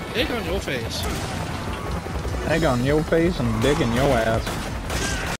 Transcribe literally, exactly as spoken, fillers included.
Egg on your face. Egg on your face and dick in your ass.